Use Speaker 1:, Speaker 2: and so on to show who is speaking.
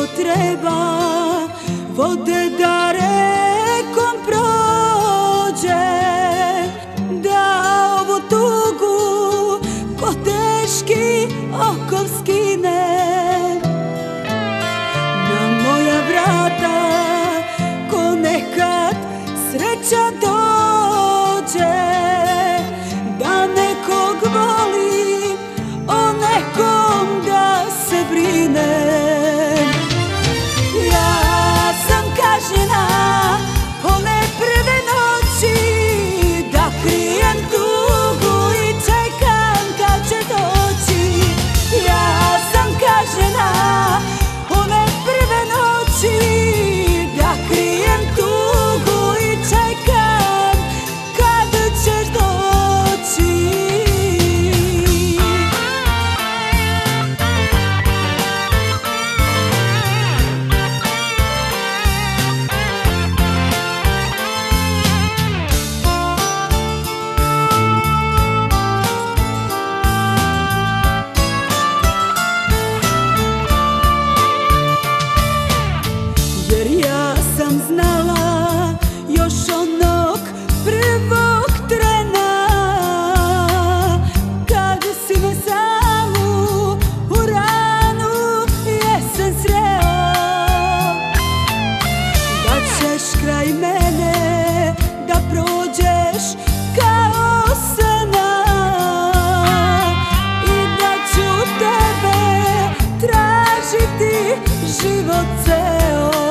Speaker 1: treba vode da rekom prođe, da ovu tugu ko teški okov skine. Na moja vrata ko nekad sreća dođe, da nekog volim, o nekom da se brinem. Ja sam kažnjena one prve noći, da krijem tugu i čekam kad će doći. Ja sam kažnjena one prve noći, da krijem tugu i čekam kad ćeš doći. Jer ja sam znala još onog prvog trena, kad si me samu u ranu jesen sreo, da ćeš kraj mene da prođeš kao sena i da ću tebe tražiti život ceo.